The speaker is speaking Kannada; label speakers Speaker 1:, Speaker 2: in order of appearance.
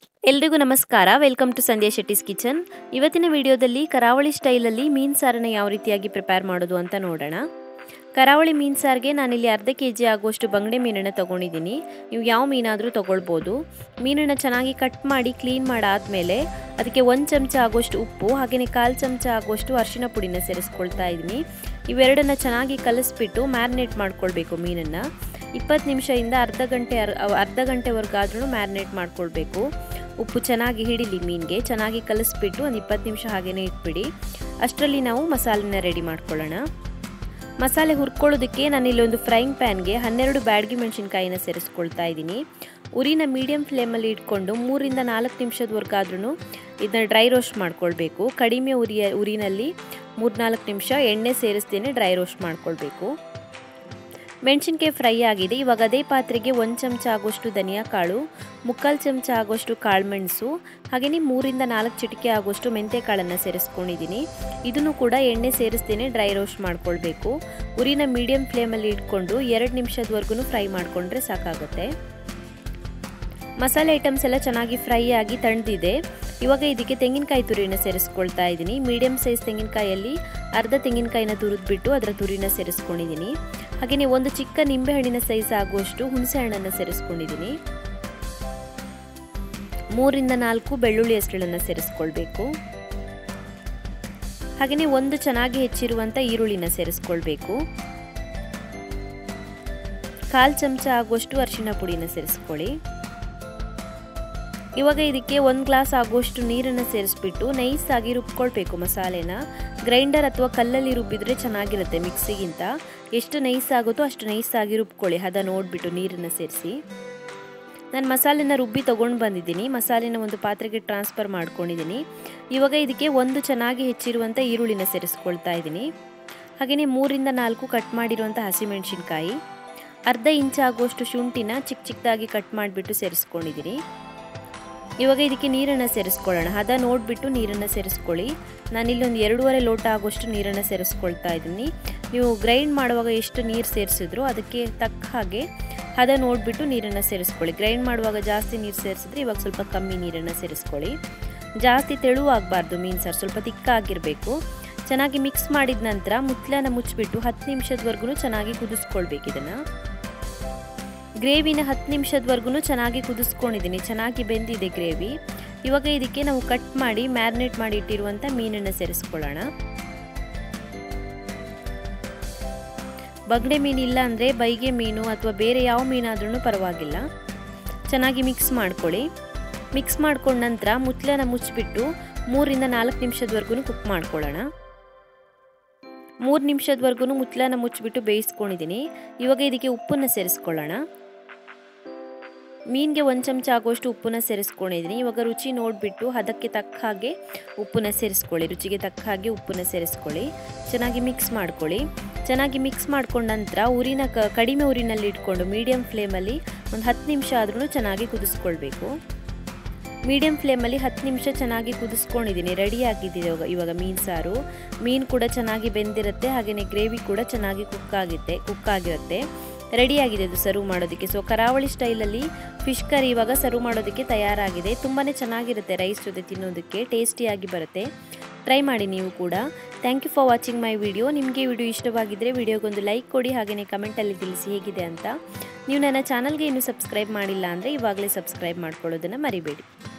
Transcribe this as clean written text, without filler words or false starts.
Speaker 1: ಎಲ್ರಿಗೂ ನಮಸ್ಕಾರ. Welcome to Sandhya Shetty's kitchen. ಇವತ್ತಿನ ವಿಡಿಯೋದಲ್ಲಿ ಕರಾವಳಿ ಸ್ಟೈಲಲ್ಲಿ ಮೀನು ಸಾರನ್ನು ಯಾವ ರೀತಿಯಾಗಿ ಪ್ರಿಪೇರ್ ಮಾಡೋದು ಅಂತ ನೋಡೋಣ. ಕರಾವಳಿ ಮೀನು ಸಾರಿಗೆ ನಾನಿಲ್ಲಿ ಅರ್ಧ ಕೆಜಿ ಆಗುವಷ್ಟು ಬಂಗಡೆ ಮೀನನ್ನು ತೊಗೊಂಡಿದ್ದೀನಿ. ನೀವು ಯಾವ ಮೀನಾದರೂ ತೊಗೊಳ್ಬೋದು. ಮೀನನ್ನು ಚೆನ್ನಾಗಿ ಕಟ್ ಮಾಡಿ ಕ್ಲೀನ್ ಮಾಡಾದಮೇಲೆ ಅದಕ್ಕೆ 1 ಚಮಚ ಆಗುವಷ್ಟು ಉಪ್ಪು ಹಾಗೆಯೇ 1/4 ಚಮಚ ಆಗುವಷ್ಟು ಅರಿಶಿನ ಪುಡಿನ ಸೇರಿಸ್ಕೊಳ್ತಾ ಇದ್ದೀನಿ. ಇವೆರಡನ್ನು ಚೆನ್ನಾಗಿ ಕಲಿಸ್ಬಿಟ್ಟು ಮ್ಯಾರಿನೇಟ್ ಮಾಡ್ಕೊಳ್ಬೇಕು. ಮೀನನ್ನು 20 ನಿಮಿಷದಿಂದ ಅರ್ಧ ಗಂಟೆವರೆಗಾದ್ರೂ ಮ್ಯಾರಿನೇಟ್ ಮಾಡ್ಕೊಳ್ಬೇಕು. ಉಪ್ಪು ಚೆನ್ನಾಗಿ ಹಿಡಿಲಿ ಮೀನಿಗೆ. ಚೆನ್ನಾಗಿ ಕಲಿಸ್ಬಿಟ್ಟು ಒಂದು 20 ನಿಮಿಷ ಹಾಗೇ ಇಟ್ಬಿಡಿ. ಅಷ್ಟರಲ್ಲಿ ನಾವು ಮಸಾಲೆನ ರೆಡಿ ಮಾಡ್ಕೊಳ್ಳೋಣ. ಮಸಾಲೆ ಹುರ್ಕೊಳ್ಳೋದಕ್ಕೆ ನಾನಿಲ್ಲಿ ಒಂದು ಫ್ರೈಯಿಂಗ್ ಪ್ಯಾನ್ಗೆ 12 ಬ್ಯಾಡಗಿ ಮೆಣಸಿನಕಾಯಿನ ಸೇರಿಸ್ಕೊಳ್ತಾ ಇದ್ದೀನಿ. ಉರಿನ ಮೀಡಿಯಂ ಫ್ಲೇಮಲ್ಲಿ ಇಟ್ಕೊಂಡು 3 ರಿಂದ 4 ನಿಮಿಷದವರೆಗಾದ್ರೂ ಇದನ್ನ ಡ್ರೈ ರೋಸ್ಟ್ ಮಾಡ್ಕೊಳ್ಬೇಕು. ಕಡಿಮೆ ಉರಿನಲ್ಲಿ 3-4 ನಿಮಿಷ ಎಣ್ಣೆ ಸೇರಿಸ್ದೇನೆ ಡ್ರೈ ರೋಸ್ಟ್ ಮಾಡ್ಕೊಳ್ಬೇಕು. ಮೆಣಸಿನಕಾಯಿ ಫ್ರೈ ಆಗಿದೆ. ಇವಾಗ ಅದೇ ಪಾತ್ರೆಗೆ 1 ಚಮಚ ಆಗುವಷ್ಟು ಧನಿಯಾ ಕಾಳು, 3/4 ಚಮಚ ಆಗುವಷ್ಟು ಕಾಳುಮೆಣಸು ಹಾಗೆಯೇ 3 ರಿಂದ 4 ಚಿಟಿಕೆ ಆಗುವಷ್ಟು ಮೆಂತ್ಯ ಕಾಳನ್ನು ಸೇರಿಸ್ಕೊಂಡಿದ್ದೀನಿ. ಇದನ್ನು ಕೂಡ ಎಣ್ಣೆ ಸೇರಿಸ್ದೇನೆ ಡ್ರೈ ರೋಸ್ಟ್ ಮಾಡ್ಕೊಳ್ಬೇಕು. ಉರಿನ ಮೀಡಿಯಂ ಫ್ಲೇಮಲ್ಲಿ ಇಟ್ಕೊಂಡು 2 ನಿಮಿಷದವರೆಗೂ ಫ್ರೈ ಮಾಡಿಕೊಂಡ್ರೆ ಸಾಕಾಗುತ್ತೆ. ಮಸಾಲೆ ಐಟಮ್ಸ್ ಎಲ್ಲ ಚೆನ್ನಾಗಿ ಫ್ರೈ ಆಗಿ ತಣ್ಣದಿದೆ. ಇವಾಗ ಇದಕ್ಕೆ ತೆಂಗಿನಕಾಯಿ ತುರಿನ ಸೇರಿಸ್ಕೊಳ್ತಾ ಇದ್ದೀನಿ. ಮೀಡಿಯಂ ಸೈಜ್ ತೆಂಗಿನಕಾಯಲ್ಲಿ ಅರ್ಧ ತೆಂಗಿನಕಾಯಿನ ತುರಿದ್ಬಿಟ್ಟು ಅದರ ತುರಿನ ಸೇರಿಸ್ಕೊಂಡಿದ್ದೀನಿ. ಹಾಗೆಯೇ ಒಂದು ಚಿಕ್ಕ ನಿಂಬೆಹಣ್ಣಿನ ಸೈಜ್ ಆಗುವಷ್ಟು ಹುಣಸೆ ಹಣ್ಣನ್ನು ಸೇರಿಸ್ಕೊಂಡಿದ್ದೀನಿ. 3 ರಿಂದ 4 ಬೆಳ್ಳುಳ್ಳಿ ಹೆಸರುಗಳನ್ನು ಸೇರಿಸ್ಕೊಳ್ಬೇಕು. ಹಾಗೆಯೇ ಒಂದು ಚೆನ್ನಾಗಿ ಹೆಚ್ಚಿರುವಂಥ ಈರುಳ್ಳಿನ ಸೇರಿಸ್ಕೊಳ್ಬೇಕು. 1/4 ಚಮಚ ಆಗುವಷ್ಟು ಅರಿಶಿನ ಪುಡಿನ ಸೇರಿಸ್ಕೊಳ್ಳಿ. ಇವಾಗ ಇದಕ್ಕೆ 1 ಗ್ಲಾಸ್ ಆಗುವಷ್ಟು ನೀರನ್ನು ಸೇರಿಸ್ಬಿಟ್ಟು ನೈಸ್ ಆಗಿ ರುಬ್ಕೊಳ್ಬೇಕು. ಮಸಾಲೆನ ಗ್ರೈಂಡರ್ ಅಥವಾ ಕಲ್ಲಲ್ಲಿ ರುಬ್ಬಿದ್ರೆ ಚೆನ್ನಾಗಿರುತ್ತೆ ಮಿಕ್ಸಿಗಿಂತ. ಎಷ್ಟು ನೈಸ್ ಆಗುತ್ತೋ ಅಷ್ಟು ನೈಸ್ ಆಗಿ ರುಬ್ಕೊಳ್ಳಿ. ಹದ ನೋಡಿಬಿಟ್ಟು ನೀರನ್ನು ಸೇರಿಸಿ. ನಾನು ಮಸಾಲೆನ ರುಬ್ಬಿ ತೊಗೊಂಡು ಬಂದಿದ್ದೀನಿ. ಮಸಾಲೆನ ಒಂದು ಪಾತ್ರೆಗೆ ಟ್ರಾನ್ಸ್ಫರ್ ಮಾಡ್ಕೊಂಡಿದ್ದೀನಿ. ಇವಾಗ ಇದಕ್ಕೆ ಒಂದು ಚೆನ್ನಾಗಿ ಹೆಚ್ಚಿರುವಂಥ ಈರುಳ್ಳಿನ ಸೇರಿಸ್ಕೊಳ್ತಾ ಇದ್ದೀನಿ. ಹಾಗೆಯೇ 3 ರಿಂದ 4 ಕಟ್ ಮಾಡಿರುವಂಥ ಹಸಿಮೆಣಸಿನ್ಕಾಯಿ, ಅರ್ಧ ಇಂಚ್ ಆಗುವಷ್ಟು ಶುಂಠಿನ ಚಿಕ್ಕದಾಗಿ ಕಟ್ ಮಾಡಿಬಿಟ್ಟು ಸೇರಿಸ್ಕೊಂಡಿದ್ದೀನಿ. ಇವಾಗ ಇದಕ್ಕೆ ನೀರನ್ನು ಸೇರಿಸ್ಕೊಳ್ಳೋಣ. ಹದ ನೋಡಿಬಿಟ್ಟು ನೀರನ್ನು ಸೇರಿಸ್ಕೊಳ್ಳಿ. ನಾನಿಲ್ಲಿ ಒಂದು 2.5 ಲೋಟ ಆಗುವಷ್ಟು ನೀರನ್ನು ಸೇರಿಸ್ಕೊಳ್ತಾ ಇದ್ದೀನಿ. ನೀವು ಗ್ರೈಂಡ್ ಮಾಡುವಾಗ ಎಷ್ಟು ನೀರು ಸೇರಿಸಿದ್ರು ಅದಕ್ಕೆ ತಕ್ಕ ಹಾಗೆ ಹದ ನೋಡಿಬಿಟ್ಟು ನೀರನ್ನು ಸೇರಿಸ್ಕೊಳ್ಳಿ. ಗ್ರೈಂಡ್ ಮಾಡುವಾಗ ಜಾಸ್ತಿ ನೀರು ಸೇರಿಸಿದ್ರೆ ಇವಾಗ ಸ್ವಲ್ಪ ಕಮ್ಮಿ ನೀರನ್ನು ಸೇರಿಸ್ಕೊಳ್ಳಿ. ಜಾಸ್ತಿ ತೆಳುವಾಗಬಾರ್ದು ಮೀನು ಸಾರು, ಸ್ವಲ್ಪ ತಿಕ್ಕಾಗಿರಬೇಕು. ಚೆನ್ನಾಗಿ ಮಿಕ್ಸ್ ಮಾಡಿದ ನಂತರ ಮುಚ್ಚಳನ ಮುಚ್ಚಿಬಿಟ್ಟು 10 ನಿಮಿಷದವರೆಗೂ ಚೆನ್ನಾಗಿ ಕುದಿಸ್ಕೊಳ್ಬೇಕು. ಇದನ್ನು ಗ್ರೇವಿನ 10 ನಿಮಿಷದವರೆಗೂ ಚೆನ್ನಾಗಿ ಕುದಿಸ್ಕೊಂಡಿದ್ದೀನಿ. ಚೆನ್ನಾಗಿ ಬೆಂದಿದೆ ಗ್ರೇವಿ. ಇವಾಗ ಇದಕ್ಕೆ ನಾವು ಕಟ್ ಮಾಡಿ ಮ್ಯಾರಿನೇಟ್ ಮಾಡಿ ಇಟ್ಟಿರುವಂಥ ಮೀನನ್ನು ಸೇರಿಸ್ಕೊಳ್ಳೋಣ. ಬಂಗಡೆ ಮೀನು ಇಲ್ಲ ಅಂದರೆ ಬೈಗೆ ಮೀನು ಅಥವಾ ಬೇರೆ ಯಾವ ಮೀನಾದ್ರೂ ಪರವಾಗಿಲ್ಲ. ಚೆನ್ನಾಗಿ ಮಿಕ್ಸ್ ಮಾಡ್ಕೊಳ್ಳಿ. ಮಿಕ್ಸ್ ಮಾಡ್ಕೊಂಡ ನಂತರ ಮುಚ್ಚಳನ ಮುಚ್ಚಿಬಿಟ್ಟು 3 ರಿಂದ 4 ನಿಮಿಷದವರೆಗೂ ಕುಕ್ ಮಾಡ್ಕೊಳ್ಳೋಣ. 3 ನಿಮಿಷದವರೆಗೂ ಮುಚ್ಚಳನ ಮುಚ್ಚಿಬಿಟ್ಟು ಬೇಯಿಸ್ಕೊಂಡಿದ್ದೀನಿ. ಇವಾಗ ಇದಕ್ಕೆ ಉಪ್ಪನ್ನು ಸೇರಿಸ್ಕೊಳ್ಳೋಣ. ಮೀನಿಗೆ 1 ಚಮಚ ಆಗುವಷ್ಟು ಉಪ್ಪನ್ನು ಸೇರಿಸ್ಕೊಂಡಿದ್ದೀನಿ. ಇವಾಗ ರುಚಿ ನೋಡಿಬಿಟ್ಟು ಅದಕ್ಕೆ ತಕ್ಕ ಹಾಗೆ ಉಪ್ಪನ್ನು ಸೇರಿಸ್ಕೊಳ್ಳಿ. ರುಚಿಗೆ ತಕ್ಕ ಹಾಗೆ ಉಪ್ಪನ್ನು ಸೇರಿಸ್ಕೊಳ್ಳಿ. ಚೆನ್ನಾಗಿ ಮಿಕ್ಸ್ ಮಾಡ್ಕೊಳ್ಳಿ. ಚೆನ್ನಾಗಿ ಮಿಕ್ಸ್ ಮಾಡ್ಕೊಂಡ ನಂತರ ಉರಿನ ಕಡಿಮೆ ಉರಿನಲ್ಲಿ ಇಟ್ಕೊಂಡು ಮೀಡಿಯಂ ಫ್ಲೇಮಲ್ಲಿ ಒಂದು 10 ನಿಮಿಷ ಆದ್ರೂ ಚೆನ್ನಾಗಿ ಕುದಿಸ್ಕೊಳ್ಬೇಕು. ಮೀಡಿಯಂ ಫ್ಲೇಮಲ್ಲಿ 10 ನಿಮಿಷ ಚೆನ್ನಾಗಿ ಕುದಿಸ್ಕೊಂಡಿದ್ದೀನಿ. ರೆಡಿ ಆಗಿದ್ದಿದೆ ಇವಾಗ ಮೀನು ಸಾರು. ಮೀನು ಕೂಡ ಚೆನ್ನಾಗಿ ಬೆಂದಿರುತ್ತೆ. ಹಾಗೆಯೇ ಗ್ರೇವಿ ಕೂಡ ಚೆನ್ನಾಗಿ ಕುಕ್ ಆಗಿರುತ್ತೆ. ರೆಡಿಯಾಗಿದೆ ಇದು ಸರ್ವ್ ಮಾಡೋದಕ್ಕೆ. ಸೊ ಕರಾವಳಿ ಸ್ಟೈಲಲ್ಲಿ ಫಿಶ್ ಕರಿ ಇವಾಗ ಸರ್ವ್ ಮಾಡೋದಕ್ಕೆ ತಯಾರಾಗಿದೆ. ತುಂಬಾ ಚೆನ್ನಾಗಿರುತ್ತೆ ರೈಸ್ ಜೊತೆ ತಿನ್ನೋದಕ್ಕೆ. ಟೇಸ್ಟಿಯಾಗಿ ಬರುತ್ತೆ. ಟ್ರೈ ಮಾಡಿ ನೀವು ಕೂಡ. Thank you for watching my video. ನಿಮಗೆ ವಿಡಿಯೋ ಇಷ್ಟವಾಗಿದ್ದರೆ ವಿಡಿಯೋಗೊಂದು ಲೈಕ್ ಕೊಡಿ. ಹಾಗೆಯೇ ಕಮೆಂಟಲ್ಲಿ ತಿಳಿಸಿ ಹೇಗಿದೆ ಅಂತ. ನೀವು ನನ್ನ ಚಾನಲ್ಗೆ ಇನ್ನೂ ಸಬ್ಸ್ಕ್ರೈಬ್ ಮಾಡಿಲ್ಲ ಅಂದರೆ ಇವಾಗಲೇ ಸಬ್ಸ್ಕ್ರೈಬ್ ಮಾಡ್ಕೊಳ್ಳೋದನ್ನು ಮರಿಬೇಡಿ.